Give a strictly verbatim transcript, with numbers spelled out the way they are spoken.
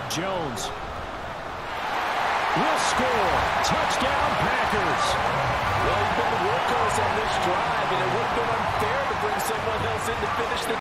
Jones will score. Touchdown, Packers. Well, he's been the workhorse on this drive, and it would have been unfair to bring someone else in to finish the